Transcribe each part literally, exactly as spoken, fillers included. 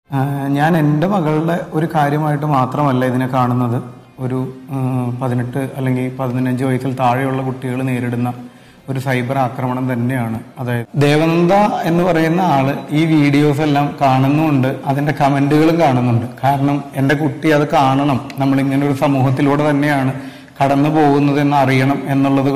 ഞാൻ എൻ്റെ മകളുടെ ഒരു കാര്യമായിട്ട് മാത്രമല്ല ഇതിനെ കാണുന്നത്. ഒരു പതിനെട്ട് അല്ലെങ്കിൽ പതിനഞ്ച് വയസ്സിൽ താഴെയുള്ള കുട്ടികൾ നേരിടുന്ന ഒരു സൈബർ ആക്രമണം തന്നെയാണ്. അതായത് ദേവനന്ദ എന്ന് പറയുന്ന ആള് ഈ വീഡിയോസ് എല്ലാം കാണുന്നുണ്ട്, അതിന്റെ കമന്റുകളും കാണുന്നുണ്ട്. കാരണം എൻ്റെ കുട്ടി അത് കാണണം, നമ്മൾ ഇങ്ങനെ ഒരു സമൂഹത്തിലൂടെ തന്നെയാണ് കടന്നു പോകുന്നത് എന്ന് അറിയണം എന്നുള്ളത്.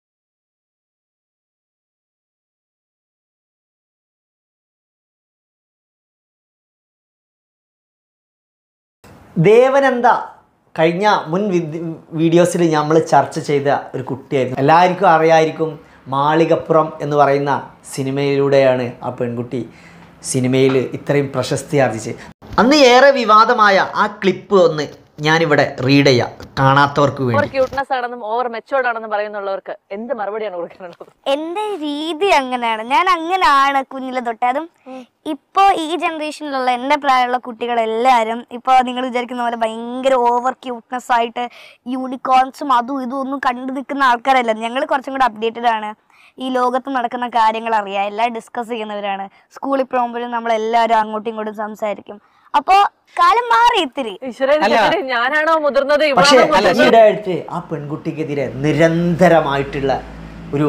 ദേവനന്ദ കഴിഞ്ഞ മുൻ വീഡിയോസിൽ നമ്മൾ ചർച്ച ചെയ്ത ഒരു കുട്ടിയായിരുന്നു. എല്ലാവർക്കും അറിയായിരിക്കും, മാളികപ്പുറം എന്ന് പറയുന്ന സിനിമയിലൂടെയാണ് ആ പെൺകുട്ടി സിനിമയിൽ ഇത്രയും പ്രശസ്തി ആർജിച്ച്. അന്ന് ഏറെ വിവാദമായ ആ ക്ലിപ്പ് ഒന്ന് ഞാനിവിടെ റീഡ് ചെയ്യാം, കാണാത്തവർക്ക് വേണ്ടി. ക്യൂട്ട്നെസ് ആണെന്നും ഓവർ മെച്ചോർഡ് ആണെന്നും പറയുന്നുള്ളവർക്ക് എന്ത് മറുപടിയാണ് കൊടുക്കാനുള്ളത്? എന്റെ രീതി അങ്ങനെയാണ്, ഞാൻ അങ്ങനെയാണ് കുഞ്ഞിലെ തൊട്ടേ. അതും ഇപ്പോൾ ഈ ജനറേഷനിലുള്ള എൻ്റെ പ്രായമുള്ള കുട്ടികളെല്ലാവരും ഇപ്പോൾ നിങ്ങൾ വിചാരിക്കുന്ന പോലെ ഭയങ്കര ഓവർ ക്യൂട്ട്നെസ് ആയിട്ട് യൂണിക്കോൺസും അതും ഇതും ഒന്നും കണ്ടു നിൽക്കുന്ന ആൾക്കാരല്ല. ഞങ്ങൾ കുറച്ചും കൂടെ അപ്ഡേറ്റഡ് ആണ്, ഈ ലോകത്ത് നടക്കുന്ന കാര്യങ്ങൾ അറിയാം, എല്ലാം ഡിസ്കസ് ചെയ്യുന്നവരാണ്. സ്കൂളിൽ പോകുമ്പോഴും നമ്മളെല്ലാവരും അങ്ങോട്ടും ഇങ്ങോട്ടും സംസാരിക്കും. അപ്പോ കാലം മാറി ഇത്തിരി. ഞാനാണോ മുതിർന്നത്? പക്ഷേ ഈയിടെയായിട്ട് ആ പെൺകുട്ടിക്കെതിരെ നിരന്തരമായിട്ടുള്ള ഒരു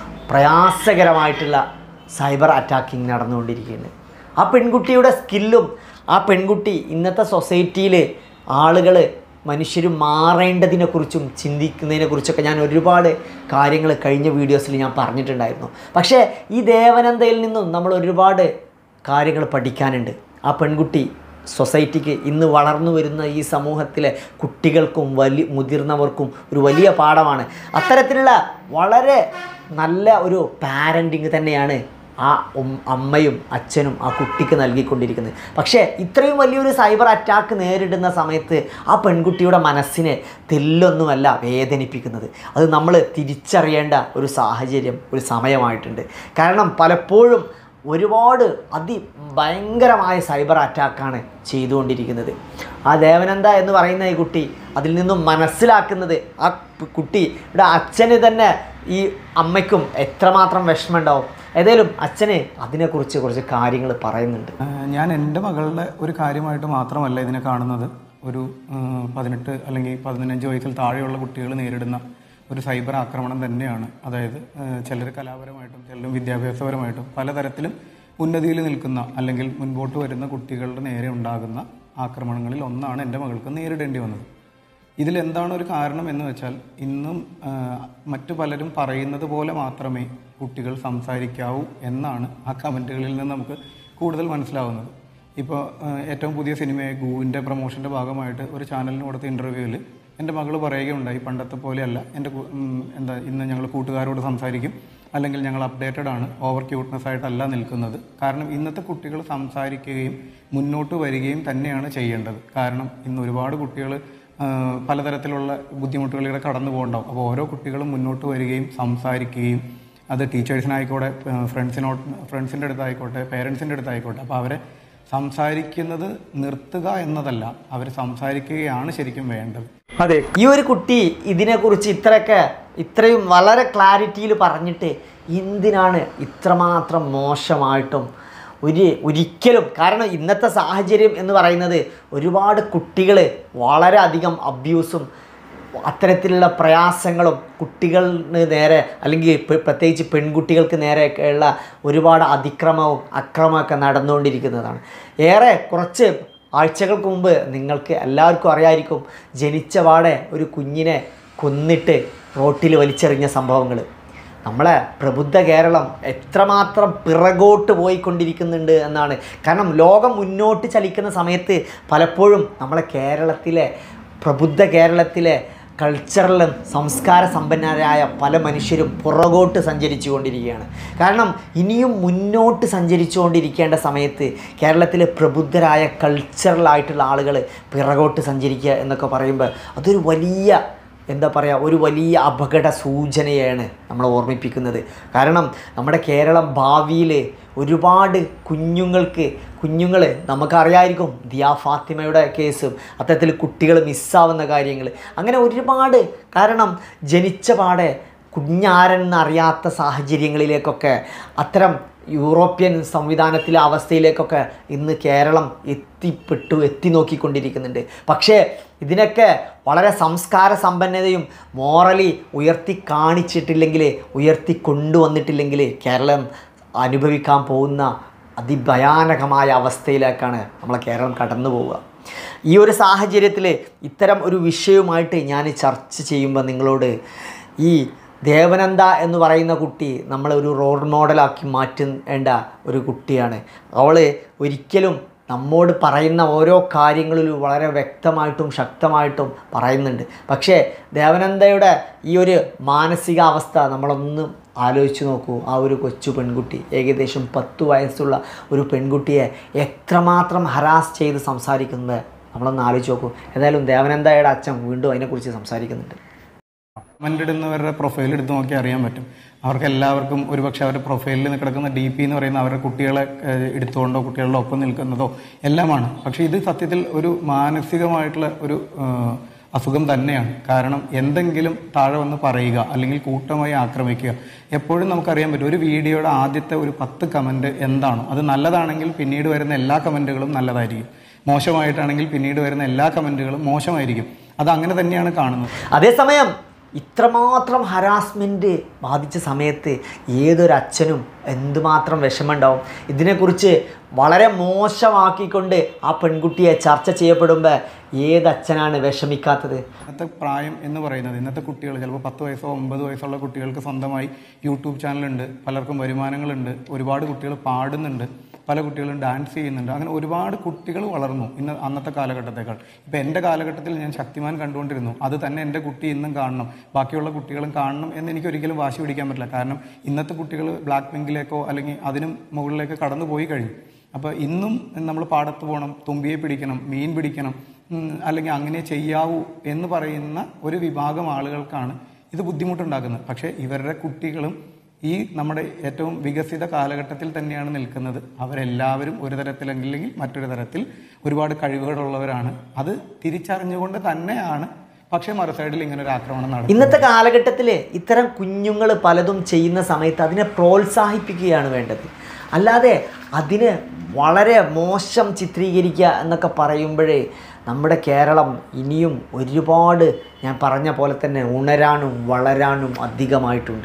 പ്രയാസകരമായിട്ടുള്ള സൈബർ അറ്റാക്കിങ് നടന്നുകൊണ്ടിരിക്കുകയാണ്. ആ പെൺകുട്ടിയുടെ സ്കില്ലും ആ പെൺകുട്ടി ഇന്നത്തെ സൊസൈറ്റിയിൽ ആളുകൾ മനുഷ്യർ മാറേണ്ടതിനെക്കുറിച്ചും ചിന്തിക്കുന്നതിനെക്കുറിച്ചൊക്കെ ഞാൻ ഒരുപാട് കാര്യങ്ങൾ കഴിഞ്ഞ വീഡിയോസിൽ ഞാൻ പറഞ്ഞിട്ടുണ്ടായിരുന്നു. പക്ഷേ ഈ ദേവനന്ദയിൽ നിന്നും നമ്മൾ ഒരുപാട് കാര്യങ്ങൾ പഠിക്കാനുണ്ട്. ആ പെൺകുട്ടി സൊസൈറ്റിക്ക് ഇന്ന് വളർന്നു വരുന്ന ഈ സമൂഹത്തിലെ കുട്ടികൾക്കും വലിയ മുതിർന്നവർക്കും ഒരു വലിയ പാഠമാണ്. അത്തരത്തിലുള്ള വളരെ നല്ല ഒരു പാരൻറ്റിങ് തന്നെയാണ് ആ അമ്മയും അച്ഛനും ആ കുട്ടിക്ക് നൽകിക്കൊണ്ടിരിക്കുന്നത്. പക്ഷേ ഇത്രയും വലിയൊരു സൈബർ അറ്റാക്ക് നേരിടുന്ന സമയത്ത് ആ പെൺകുട്ടിയുടെ മനസ്സിനെ തെല്ലൊന്നുമല്ല വേദനിപ്പിക്കുന്നത്. അത് നമ്മൾ തിരിച്ചറിയേണ്ട ഒരു സാഹചര്യം, ഒരു സമയമായിട്ടുണ്ട്. കാരണം പലപ്പോഴും ഒരുപാട് അതിഭയങ്കരമായ സൈബർ അറ്റാക്കാണ് ചെയ്തുകൊണ്ടിരിക്കുന്നത്. ആ ദേവനന്ദ എന്ന് പറയുന്ന ഈ കുട്ടി അതിൽ നിന്നും മനസ്സിലാക്കുന്നത്, ആ കുട്ടിയുടെ അച്ഛന് തന്നെ ഈ അമ്മയ്ക്കും എത്രമാത്രം വിഷമം ഉണ്ടാവും. ഏതായാലും അച്ഛനെ അതിനെക്കുറിച്ച് കുറച്ച് കാര്യങ്ങൾ പറയുന്നുണ്ട്. ഞാൻ എൻ്റെ മകളുടെ ഒരു കാര്യമായിട്ട് മാത്രമല്ല ഇതിനെ കാണുന്നത്. ഒരു പതിനെട്ട് അല്ലെങ്കിൽ പതിനഞ്ച് വയസ്സിൽ താഴെയുള്ള കുട്ടികൾ നേരിടുന്ന ഒരു സൈബർ ആക്രമണം തന്നെയാണ്. അതായത് ചിലർ കലാപരമായിട്ടും ചിലരും വിദ്യാഭ്യാസപരമായിട്ടും പലതരത്തിലും ഉന്നതിയിൽ നിൽക്കുന്ന അല്ലെങ്കിൽ മുൻപോട്ട് വരുന്ന കുട്ടികളുടെ നേരെ ഉണ്ടാകുന്ന ആക്രമണങ്ങളിൽ ഒന്നാണ് എൻ്റെ മകൾക്ക് നേരിടേണ്ടി വന്നത്. ഇതിലെന്താണ് ഒരു കാരണം എന്ന് വെച്ചാൽ, ഇന്നും മറ്റു പലരും പറയുന്നത് പോലെ മാത്രമേ കുട്ടികൾ സംസാരിക്കാവൂ എന്നാണ് ആ കമൻറ്റുകളിൽ നിന്ന് നമുക്ക് കൂടുതൽ മനസ്സിലാവുന്നത്. ഇപ്പോൾ ഏറ്റവും പുതിയ സിനിമയായ ഗൂവിൻ്റെ പ്രൊമോഷൻ്റെ ഭാഗമായിട്ട് ഒരു ചാനലിന് കൊടുത്ത ഇൻ്റർവ്യൂവിൽ എൻ്റെ മകൾ പറയുകയുണ്ടായി, പണ്ടത്തെ പോലെയല്ല, എൻ്റെ എന്താ ഇന്ന് ഞങ്ങൾ കൂട്ടുകാരോട് സംസാരിക്കും, അല്ലെങ്കിൽ ഞങ്ങൾ അപ്ഡേറ്റഡ് ആണ്, ഓവർ ക്യൂട്ട്നെസ് ആയിട്ടല്ല നിൽക്കുന്നത്. കാരണം ഇന്നത്തെ കുട്ടികൾ സംസാരിക്കുകയും മുന്നോട്ട് വരികയും തന്നെയാണ് ചെയ്യേണ്ടത്. കാരണം ഇന്ന് ഒരുപാട് കുട്ടികൾ പലതരത്തിലുള്ള ബുദ്ധിമുട്ടുകളിലൂടെ കടന്നു പോകണ്ടാവും. അപ്പോൾ ഓരോ കുട്ടികളും മുന്നോട്ട് വരികയും സംസാരിക്കുകയും, അത് ടീച്ചേഴ്സിനായിക്കോട്ടെ, ഫ്രണ്ട്സിനോട് ഫ്രണ്ട്സിൻ്റെ അടുത്തായിക്കോട്ടെ, പേരൻസിൻ്റെ അടുത്തായിക്കോട്ടെ, അപ്പോൾ അവരെ സംസാരിക്കുന്നത് നിർത്തുക എന്നതല്ല, അവർ സംസാരിക്കുകയാണ് ശരിക്കും വേണ്ടത്. അതെ, ഈ ഒരു കുട്ടി ഇതിനെക്കുറിച്ച് ഇത്രയൊക്കെ ഇത്രയും വളരെ ക്ലാരിറ്റിയിൽ പറഞ്ഞിട്ട് എന്തിനാണ് ഇത്രമാത്രം മോശമായിട്ടും ഒരു ഒരിക്കലും. കാരണം ഇന്നത്തെ സാഹചര്യം എന്ന് പറയുന്നത് ഒരുപാട് കുട്ടികൾ വളരെ അധികം അബ്യൂസും അത്തരത്തിലുള്ള പ്രയാസങ്ങളും കുട്ടികളിന് നേരെ, അല്ലെങ്കിൽ പ്രത്യേകിച്ച് പെൺകുട്ടികൾക്ക് നേരെയൊക്കെയുള്ള ഒരുപാട് അതിക്രമവും അക്രമമൊക്കെ നടന്നുകൊണ്ടിരിക്കുന്നതാണ്. ഏറെ കുറച്ച് ആഴ്ചകൾക്ക് മുമ്പ് നിങ്ങൾക്ക് എല്ലാവർക്കും അറിയായിരിക്കും, ജനിച്ച പാടെ ഒരു കുഞ്ഞിനെ കൊന്നിട്ട് റോട്ടിൽ വലിച്ചെറിഞ്ഞ സംഭവങ്ങൾ. നമ്മളെ പ്രബുദ്ധ കേരളം എത്രമാത്രം പിറകോട്ട് പോയിക്കൊണ്ടിരിക്കുന്നുണ്ട് എന്നാണ്. കാരണം ലോകം മുന്നോട്ട് ചലിക്കുന്ന സമയത്ത് പലപ്പോഴും നമ്മളെ കേരളത്തിലെ പ്രബുദ്ധ കേരളത്തിലെ കൾച്ചറലും സംസ്കാര സമ്പന്നരായ പല മനുഷ്യരും പുറകോട്ട് സഞ്ചരിച്ചു കൊണ്ടിരിക്കുകയാണ്. കാരണം ഇനിയും മുന്നോട്ട് സഞ്ചരിച്ചു കൊണ്ടിരിക്കേണ്ട സമയത്ത് കേരളത്തിലെ പ്രബുദ്ധരായ കൾച്ചറലായിട്ടുള്ള ആളുകൾ പിറകോട്ട് സഞ്ചരിക്കുക എന്നൊക്കെ പറയുമ്പോൾ അതൊരു വലിയ എന്താ പറയുക, ഒരു വലിയ അപകട സൂചനയാണ് നമ്മൾ ഓർമ്മിപ്പിക്കുന്നത്. കാരണം നമ്മുടെ കേരളം ഭാവിയിൽ ഒരുപാട് കുഞ്ഞുങ്ങൾക്ക് കുഞ്ഞുങ്ങൾ നമുക്കറിയായിരിക്കും, ദിയ ഫാത്തിമയുടെ കേസും അത്തരത്തിൽ കുട്ടികൾ മിസ്സാവുന്ന കാര്യങ്ങൾ, അങ്ങനെ ഒരുപാട്. കാരണം ജനിച്ച പാടെ കുഞ്ഞാരെന്നറിയാത്ത സാഹചര്യങ്ങളിലേക്കൊക്കെ അത്തരം യൂറോപ്യൻ സംവിധാനത്തിലെ അവസ്ഥയിലേക്കൊക്കെ ഇന്ന് കേരളം എത്തിപ്പെട്ടു എത്തി നോക്കിക്കൊണ്ടിരിക്കുന്നുണ്ട്. പക്ഷേ ഇതിനൊക്കെ വളരെ സംസ്കാര സമ്പന്നതയും മോറലി ഉയർത്തി കാണിച്ചിട്ടില്ലെങ്കിൽ, ഉയർത്തി കൊണ്ടുവന്നിട്ടില്ലെങ്കിൽ കേരളം അനുഭവിക്കാൻ പോകുന്ന അതിഭയാനകമായ അവസ്ഥയിലേക്കാണ് നമ്മളെ കേരളം കടന്നു പോവുക. ഈ ഒരു സാഹചര്യത്തിൽ ഇത്തരം ഒരു വിഷയവുമായിട്ട് ഞാൻ ചർച്ച ചെയ്യുമ്പോൾ നിങ്ങളോട് ഈ ദേവനന്ദ എന്ന് പറയുന്ന കുട്ടി നമ്മളൊരു റോൾ മോഡലാക്കി മാറ്റേണ്ട ഒരു കുട്ടിയാണ്. അവൾ ഒരിക്കലും നമ്മോട് പറയുന്ന ഓരോ കാര്യങ്ങളിലും വളരെ വ്യക്തമായിട്ടും ശക്തമായിട്ടും പറയുന്നുണ്ട്. പക്ഷേ ദേവനന്ദയുടെ ഈ ഒരു മാനസികാവസ്ഥ നമ്മളൊന്ന് ആലോചിച്ച് നോക്കൂ. ആ ഒരു കൊച്ചു പെൺകുട്ടി, ഏകദേശം പത്ത് വയസ്സുള്ള ഒരു പെൺകുട്ടിയെ എത്രമാത്രം ഹരാസ് ചെയ്ത് സംസാരിക്കുന്നത് നമ്മളൊന്ന് ആലോചിച്ച് നോക്കൂ. ഏതായാലും ദേവനന്ദയുടെ അച്ഛൻ വീണ്ടും അതിനെക്കുറിച്ച് സംസാരിക്കുന്നുണ്ട്. കമൻ്റ് ഇടുന്നവരുടെ പ്രൊഫൈൽ എടുത്ത് നോക്കി അറിയാൻ പറ്റും. അവർക്ക് എല്ലാവർക്കും ഒരുപക്ഷെ അവരുടെ പ്രൊഫൈലിൽ കിടക്കുന്ന ഡി പി എന്ന് പറയുന്ന അവരുടെ കുട്ടികളെ എടുത്തുകൊണ്ടോ കുട്ടികളുടെ ഒപ്പം നിൽക്കുന്നതോ എല്ലാമാണ്. പക്ഷേ ഇത് സത്യത്തിൽ ഒരു മാനസികമായിട്ടുള്ള ഒരു അസുഖം തന്നെയാണ്. കാരണം എന്തെങ്കിലും താഴെ വന്ന് പറയുക അല്ലെങ്കിൽ കൂട്ടമായി ആക്രമിക്കുക. എപ്പോഴും നമുക്കറിയാൻ പറ്റും ഒരു വീഡിയോയുടെ ആദ്യത്തെ ഒരു പത്ത് കമൻറ്റ് എന്താണോ അത് നല്ലതാണെങ്കിൽ പിന്നീട് വരുന്ന എല്ലാ കമൻറ്റുകളും നല്ലതായിരിക്കും, മോശമായിട്ടാണെങ്കിൽ പിന്നീട് വരുന്ന എല്ലാ കമൻറ്റുകളും മോശമായിരിക്കും. അത് അങ്ങനെ തന്നെയാണ് കാണുന്നത്. അതേസമയം ഇത്രമാത്രം ഹരാസ്മെൻറ്റ് ബാധിച്ച സമയത്ത് ഏതൊരച്ഛനും എന്തുമാത്രം വിഷമമുണ്ടാവും. ഇതിനെക്കുറിച്ച് വളരെ മോശമാക്കിക്കൊണ്ട് ആ പെൺകുട്ടിയെ ചർച്ച ചെയ്യപ്പെടുമ്പോൾ ഏതച്ഛനാണ് വിഷമിക്കാത്തത്? ഇന്നത്തെ പ്രായം എന്ന് പറയുന്നത് ഇന്നത്തെ കുട്ടികൾ ചിലപ്പോൾ പത്ത് വയസ്സോ ഒമ്പത് വയസ്സുള്ള കുട്ടികൾക്ക് സ്വന്തമായി യൂട്യൂബ് ചാനലുണ്ട്, പലർക്കും വരുമാനങ്ങളുണ്ട്, ഒരുപാട് കുട്ടികൾ പാടുന്നുണ്ട്, പല കുട്ടികളും ഡാൻസ് ചെയ്യുന്നുണ്ട്. അങ്ങനെ ഒരുപാട് കുട്ടികൾ വളർന്നു ഇന്ന് അന്നത്തെ കാലഘട്ടത്തേക്കാൾ. ഇപ്പം എൻ്റെ കാലഘട്ടത്തിൽ ഞാൻ ശക്തിമാൻ കണ്ടുകൊണ്ടിരുന്നു, അത് തന്നെ എൻ്റെ കുട്ടി ഇന്നും കാണണം, ബാക്കിയുള്ള കുട്ടികളും കാണണം എന്ന് എനിക്ക് ഒരിക്കലും വാശി പിടിക്കാൻ പറ്റില്ല. കാരണം ഇന്നത്തെ കുട്ടികൾ ബ്ലാക്ക് പിങ്കിലേക്കോ അല്ലെങ്കിൽ അതിനും മുകളിലേക്കോ കടന്നു പോയി കഴിഞ്ഞു. അപ്പോൾ ഇന്നും നമ്മൾ പാടത്ത് പോകണം, തുമ്പിയെ പിടിക്കണം, മീൻ പിടിക്കണം, അല്ലെങ്കിൽ അങ്ങനെ ചെയ്യാവൂ എന്ന് പറയുന്ന ഒരു വിഭാഗം ആളുകൾക്കാണ് ഇത് ബുദ്ധിമുട്ടുണ്ടാക്കുന്നത്. പക്ഷേ ഇവരുടെ കുട്ടികളും ഈ നമ്മുടെ ഏറ്റവും വികസിത കാലഘട്ടത്തിൽ തന്നെയാണ് നിൽക്കുന്നത്. അവരെല്ലാവരും ഒരു തരത്തിലല്ലെങ്കിൽ മറ്റൊരു തരത്തിൽ ഒരുപാട് കഴിവുകളുള്ളവരാണ്. അത് തിരിച്ചറിഞ്ഞുകൊണ്ട് തന്നെയാണ് പക്ഷേ മറു സൈഡിൽ ഇങ്ങനെ ഒരു ആക്രമണം നടത്തുന്നത്. ഇന്നത്തെ കാലഘട്ടത്തിൽ ഇത്തരം കുഞ്ഞുങ്ങൾ പലതും ചെയ്യുന്ന സമയത്ത് അതിനെ പ്രോത്സാഹിപ്പിക്കുകയാണ് വേണ്ടത്. അല്ലാതെ അതിന് വളരെ മോശം ചിത്രീകരിക്കുക എന്നൊക്കെ പറയുമ്പോഴേ നമ്മുടെ കേരളം ഇനിയും ഒരുപാട് ഞാൻ പറഞ്ഞ പോലെ തന്നെ ഉണരാനും വളരാനും അധികമായിട്ടുണ്ട്.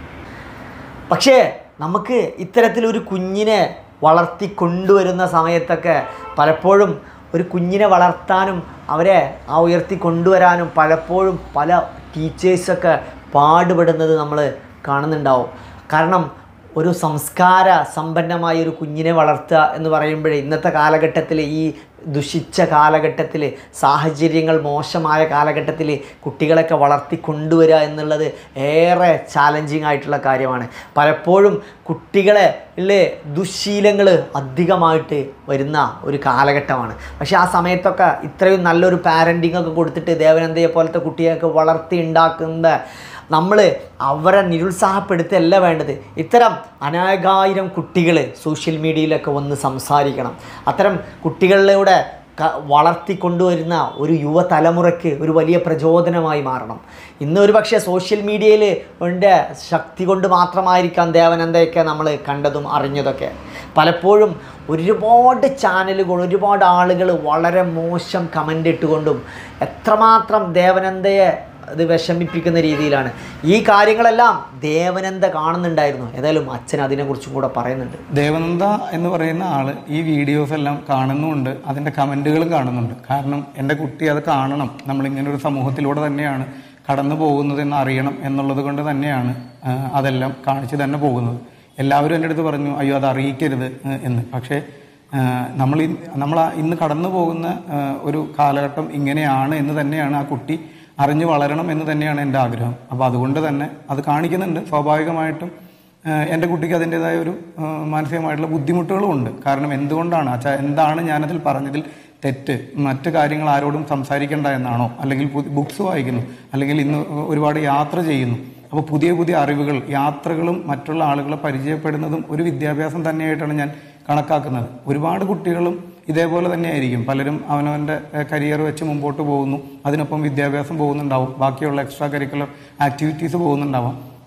പക്ഷേ നമുക്ക് ഇത്തരത്തിലൊരു കുഞ്ഞിനെ വളർത്തി കൊണ്ടുവരുന്ന സമയത്തൊക്കെ പലപ്പോഴും ഒരു കുഞ്ഞിനെ വളർത്താനും അവരെ ആ ഉയർത്തി കൊണ്ടുവരാനും പലപ്പോഴും പല ടീച്ചേഴ്സൊക്കെ പാടുപെടുന്നത് നമ്മൾ കാണുന്നുണ്ടാവും. കാരണം ഒരു സംസ്കാര സമ്പന്നമായ ഒരു കുഞ്ഞിനെ വളർത്തുക എന്ന് പറയുമ്പോഴേ ഇന്നത്തെ കാലഘട്ടത്തിൽ ഈ ദുഷിച്ച കാലഘട്ടത്തിൽ സാഹചര്യങ്ങൾ മോശമായ കാലഘട്ടത്തിൽ കുട്ടികളൊക്കെ വളർത്തി കൊണ്ടുവരിക എന്നുള്ളത് ഏറെ ചാലഞ്ചിങ് ആയിട്ടുള്ള കാര്യമാണ്. പലപ്പോഴും കുട്ടികളെ ഉള്ള ദുശ്ശീലങ്ങൾ അധികമായിട്ട് വരുന്ന ഒരു കാലഘട്ടമാണ്. പക്ഷേ ആ സമയത്തൊക്കെ ഇത്രയും നല്ലൊരു പാരൻറ്റിങ് ഒക്കെ കൊടുത്തിട്ട് ദേവനന്ദയെ പോലത്തെ കുട്ടിയൊക്കെ വളർത്തി ഉണ്ടാക്കുന്ന നമ്മൾ അവരെ നിരുത്സാഹപ്പെടുത്തല്ല വേണ്ടത്. ഇത്തരം അനേകായിരം കുട്ടികൾ സോഷ്യൽ മീഡിയയിലൊക്കെ വന്ന് സംസാരിക്കണം. അത്തരം കുട്ടികളിലൂടെ വളർത്തിക്കൊണ്ടുവരുന്ന ഒരു യുവതലമുറയ്ക്ക് ഒരു വലിയ പ്രചോദനമായി മാറണം. ഇന്ന് ഒരു പക്ഷേ സോഷ്യൽ മീഡിയയിൽ ഉണ്ട് ശക്തി കൊണ്ട് മാത്രമായിരിക്കാം ദേവനന്ദയൊക്കെ നമ്മൾ കണ്ടതും അറിഞ്ഞതൊക്കെ. പലപ്പോഴും ഒരുപാട് ചാനലുകൾ ഒരുപാട് ആളുകൾ വളരെ മോശം കമൻ്റ് ഇട്ടുകൊണ്ടും എത്രമാത്രം ദേവനന്ദയെ അത് വിഷമിപ്പിക്കുന്ന രീതിയിലാണ്. ഈ കാര്യങ്ങളെല്ലാം ദേവനന്ദ കാണുന്നുണ്ടായിരുന്നു. ഏതായാലും അച്ഛൻ അതിനെക്കുറിച്ചും കൂടെ പറയുന്നുണ്ട്. ദേവനന്ദ എന്ന് പറയുന്ന ആൾ ഈ വീഡിയോസ് എല്ലാം കാണുന്നുമുണ്ട്, അതിൻ്റെ കമൻറ്റുകളും കാണുന്നുണ്ട്. കാരണം എൻ്റെ കുട്ടി അത് കാണണം, നമ്മളിങ്ങനെ ഒരു സമൂഹത്തിലൂടെ തന്നെയാണ് കടന്നു പോകുന്നതെന്ന് അറിയണം എന്നുള്ളത് കൊണ്ട് തന്നെയാണ് അതെല്ലാം കാണിച്ച് തന്നെ പോകുന്നത്. എല്ലാവരും എൻ്റെ അടുത്ത് പറഞ്ഞു അയ്യോ അത് അറിയിക്കരുത് എന്ന്. പക്ഷേ നമ്മൾ നമ്മൾ ഇന്ന് കടന്നു പോകുന്ന ഒരു കാലഘട്ടം ഇങ്ങനെയാണ് എന്ന് തന്നെയാണ് ആ കുട്ടി അറിഞ്ഞു വളരണം എന്ന് തന്നെയാണ് എൻ്റെ ആഗ്രഹം. അപ്പോൾ അതുകൊണ്ട് തന്നെ അത് കാണിക്കുന്നുണ്ട്. സ്വാഭാവികമായിട്ടും എൻ്റെ കുട്ടിക്ക് അതിൻ്റേതായ ഒരു മാനസികമായിട്ടുള്ള ബുദ്ധിമുട്ടുകളും ഉണ്ട്. കാരണം എന്തുകൊണ്ടാണ് അച്ഛാ എന്താണ് ഞാനതിൽ പറഞ്ഞതിൽ തെറ്റ്? മറ്റു കാര്യങ്ങൾ ആരോടും സംസാരിക്കേണ്ട എന്നാണോ? അല്ലെങ്കിൽ ബുക്സ് വായിക്കുന്നു, അല്ലെങ്കിൽ ഇന്ന് ഒരുപാട് യാത്ര ചെയ്യുന്നു. അപ്പോൾ പുതിയ പുതിയ അറിവുകൾ, യാത്രകളും മറ്റുള്ള ആളുകളെ പരിചയപ്പെടുന്നതും ഒരു വിദ്യാഭ്യാസം തന്നെയായിട്ടാണ് ഞാൻ കണക്കാക്കുന്നത്. ഒരുപാട് കുട്ടികളും ഇതേപോലെ തന്നെയായിരിക്കും. പലരും അവനവൻ്റെ കരിയർ വെച്ച് മുമ്പോട്ട് പോകുന്നു, അതിനൊപ്പം വിദ്യാഭ്യാസം പോകുന്നുണ്ടാവും, ബാക്കിയുള്ള എക്സ്ട്രാ കരിക്കുലർ ആക്ടിവിറ്റീസ് പോകുന്നുണ്ടാവാം.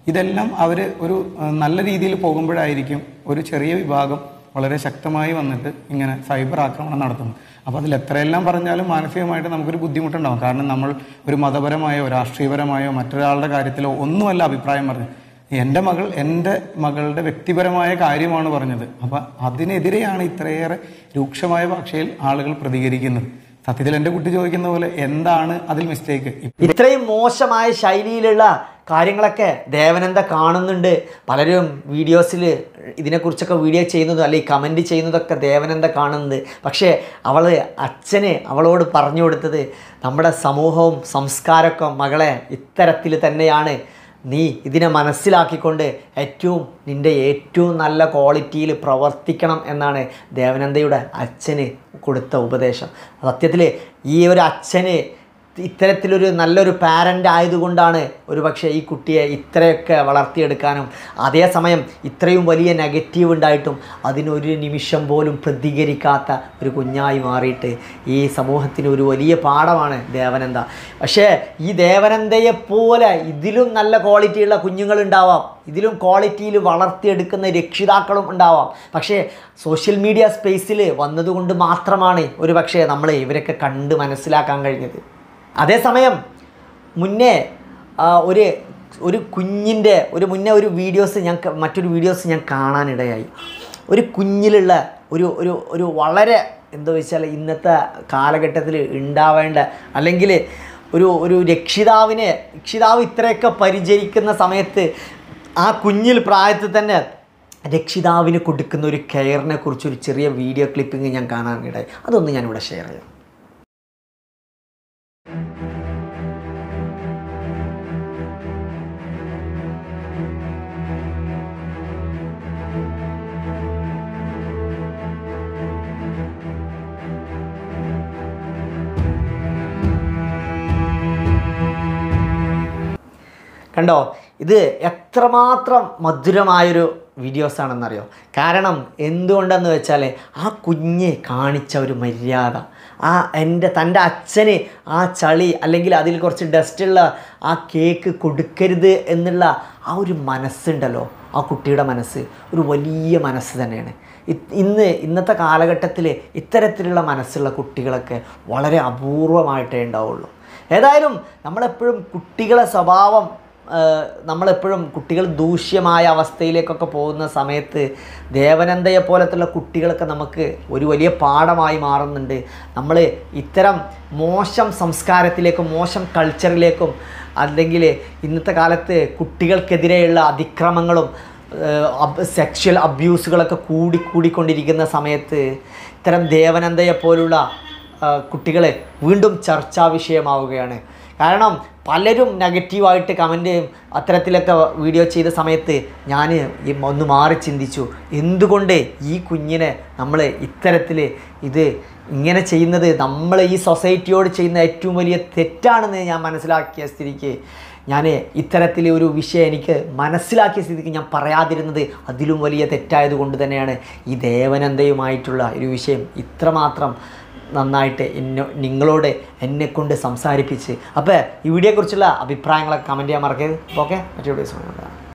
ഇതെല്ലാം അവർ ഒരു നല്ല രീതിയിൽ പോകുമ്പോഴായിരിക്കും ഒരു ചെറിയ വിഭാഗം വളരെ ശക്തമായി വന്നിട്ട് ഇങ്ങനെ സൈബർ ആക്രമണം നടത്തുന്നു. അപ്പോൾ അതിൽ എത്രയെല്ലാം പറഞ്ഞാലും മാനസികമായിട്ട് നമുക്കൊരു ബുദ്ധിമുട്ടുണ്ടാകും. കാരണം നമ്മൾ ഒരു മതപരമായോ രാഷ്ട്രീയപരമായോ മറ്റൊരാളുടെ കാര്യത്തിലോ ഒന്നുമല്ല അഭിപ്രായം പറഞ്ഞത്. എൻ്റെ മകൾ എൻ്റെ മകളുടെ വ്യക്തിപരമായ കാര്യമാണ് പറഞ്ഞത്. അപ്പം അതിനെതിരെയാണ് ഇത്രയേറെ രൂക്ഷമായ ഭാഷയിൽ ആളുകൾ പ്രതികരിക്കുന്നത്. സത്യത്തിൽ എൻ്റെ കുട്ടി ചോദിക്കുന്ന പോലെ എന്താണ് അതിൽ മിസ്റ്റേക്ക്? ഇത്രയും മോശമായ ശൈലിയിലുള്ള കാര്യങ്ങളൊക്കെ ദേവനന്ദ കാണുന്നുണ്ട്. പലരും വീഡിയോസിൽ ഇതിനെക്കുറിച്ചൊക്കെ വീഡിയോ ചെയ്യുന്നതും അല്ലെങ്കിൽ കമൻറ്റ് ചെയ്യുന്നതൊക്കെ ദേവനന്ദ കാണുന്നത്. പക്ഷേ അവൾ അച്ഛന് അവളോട് പറഞ്ഞു കൊടുത്തത് നമ്മുടെ സമൂഹവും സംസ്കാരമൊക്കെ മകളെ ഇത്തരത്തിൽ തന്നെയാണ്, നീ ഇതിനെ മനസ്സിലാക്കിക്കൊണ്ട് ഏറ്റവും നിൻ്റെ ഏറ്റവും നല്ല ക്വാളിറ്റിയിൽ പ്രവർത്തിക്കണം എന്നാണ് ദേവനന്ദയുടെ അച്ഛന് കൊടുത്ത ഉപദേശം. സത്യത്തിൽ ഈ ഒരു അച്ഛന് ഇത്തരത്തിലൊരു നല്ലൊരു പാരൻ്റ് ആയതുകൊണ്ടാണ് ഒരു പക്ഷേ ഈ കുട്ടിയെ ഇത്രയൊക്കെ വളർത്തിയെടുക്കാനും അതേസമയം ഇത്രയും വലിയ നെഗറ്റീവ് ഉണ്ടായിട്ടും അതിനൊരു നിമിഷം പോലും പ്രതികരിക്കാത്ത ഒരു കുഞ്ഞായി മാറിയിട്ട് ഈ സമൂഹത്തിന് ഒരു വലിയ പാഠമാണ് ദേവനന്ദ. പക്ഷേ ഈ ദേവനന്ദയെപ്പോലെ ഇതിലും നല്ല ക്വാളിറ്റിയുള്ള കുഞ്ഞുങ്ങളുണ്ടാവാം, ഇതിലും ക്വാളിറ്റിയിൽ വളർത്തിയെടുക്കുന്ന രക്ഷിതാക്കളും ഉണ്ടാവാം. പക്ഷേ സോഷ്യൽ മീഡിയ സ്പേസിൽ വന്നതുകൊണ്ട് മാത്രമാണ് ഒരു പക്ഷേ നമ്മൾ ഇവരൊക്കെ കണ്ട് മനസ്സിലാക്കാൻ കഴിഞ്ഞത്. അതേസമയം മുന്നേ ഒരു ഒരു കുഞ്ഞിൻ്റെ ഒരു മുന്നേ ഒരു വീഡിയോസ് ഞാൻ മറ്റൊരു വീഡിയോസ് ഞാൻ കാണാനിടയായി. ഒരു കുഞ്ഞിലുള്ള ഒരു ഒരു ഒരു വളരെ എന്താ വെച്ചാൽ ഇന്നത്തെ കാലഘട്ടത്തിൽ ഉണ്ടാവേണ്ട അല്ലെങ്കിൽ ഒരു ഒരു രക്ഷിതാവിനെ രക്ഷിതാവ് ഇത്രയൊക്കെ പരിചരിക്കുന്ന സമയത്ത് ആ കുഞ്ഞിൽ പ്രായത്തിൽ തന്നെ രക്ഷിതാവിന് കൊടുക്കുന്ന ഒരു കെയറിനെ കുറിച്ചൊരു ചെറിയ വീഡിയോ ക്ലിപ്പിംഗ് ഞാൻ കാണാനിടയായി. അതൊന്ന് ഞാനിവിടെ ഷെയർ ചെയ്യാം. കണ്ടോ, ഇത് എത്രമാത്രം മധുരമായൊരു വീഡിയോസാണെന്നറിയോ? കാരണം എന്തുകൊണ്ടെന്ന് വെച്ചാൽ ആ കുഞ്ഞ് കാണിച്ച ഒരു മര്യാദ, ആ എൻ്റെ തൻ്റെ അച്ഛന് ആ ചളി അല്ലെങ്കിൽ അതിൽ കുറച്ച് ഡസ്റ്റുള്ള ആ കേക്ക് കൊടുക്കരുത് എന്നുള്ള ആ ഒരു മനസ്സുണ്ടല്ലോ, ആ കുട്ടിയുടെ മനസ്സ് ഒരു വലിയ മനസ്സ് തന്നെയാണ്. ഇന്ന് ഇന്നത്തെ കാലഘട്ടത്തിൽ ഇത്തരത്തിലുള്ള മനസ്സുള്ള കുട്ടികളൊക്കെ വളരെ അപൂർവമായിട്ടേ ഉണ്ടാവുള്ളൂ. ഏതായാലും നമ്മളെപ്പോഴും കുട്ടികളെ സ്വഭാവം നമ്മളെപ്പോഴും കുട്ടികൾ ദൂഷ്യമായ അവസ്ഥയിലേക്കൊക്കെ പോകുന്ന സമയത്ത് ദേവനന്ദയെ പോലത്തുള്ള കുട്ടികളൊക്കെ നമുക്ക് ഒരു വലിയ പാഠമായി മാറുന്നുണ്ട്. നമ്മൾ ഇത്തരം മോശം സംസ്കാരത്തിലേക്കും മോശം കൾച്ചറിലേക്കും അല്ലെങ്കിൽ ഇന്നത്തെ കാലത്ത് കുട്ടികൾക്കെതിരെയുള്ള അതിക്രമങ്ങളും സെക്ഷൽ അബ്യൂസുകളൊക്കെ കൂടി കൂടിക്കൊണ്ടിരിക്കുന്ന സമയത്ത് ഇത്തരം ദേവനന്ദയെ പോലുള്ള കുട്ടികൾ വീണ്ടും ചർച്ചാ വിഷയമാവുകയാണ്. കാരണം പലരും നെഗറ്റീവായിട്ട് കമൻറ്റ് അത്തരത്തിലൊക്കെ വീഡിയോ ചെയ്ത സമയത്ത് ഞാൻ ഒന്ന് മാറി ചിന്തിച്ചു, എന്തുകൊണ്ട് ഈ കുഞ്ഞിനെ നമ്മൾ ഇത്തരത്തിൽ ഇത് ഇങ്ങനെ ചെയ്യുന്നത് നമ്മൾ ഈ സൊസൈറ്റിയോട് ചെയ്യുന്ന ഏറ്റവും വലിയ തെറ്റാണെന്ന് ഞാൻ മനസ്സിലാക്കിയ സ്ഥിതിക്ക് ഞാൻ ഇത്തരത്തിൽ ഒരു വിഷയം എനിക്ക് മനസ്സിലാക്കിയ സ്ഥിതിക്ക് ഞാൻ പറയാതിരുന്നത് അതിലും വലിയ തെറ്റായതുകൊണ്ട് തന്നെയാണ് ഈ ദേവനന്ദയുമായിട്ടുള്ള ഒരു വിഷയം ഇത്രമാത്രം നന്നായിട്ട് എന്നെ നിങ്ങളോട് എന്നെക്കൊണ്ട് സംസാരിപ്പിച്ച്. അപ്പോൾ ഈ വീഡിയോയെക്കുറിച്ചുള്ള അഭിപ്രായങ്ങളൊക്കെ കമൻറ്റ് ചെയ്യാൻ മറക്കരുത്. ഓക്കെ, മറ്റൊരു വീഡിയോസ് കാണാം.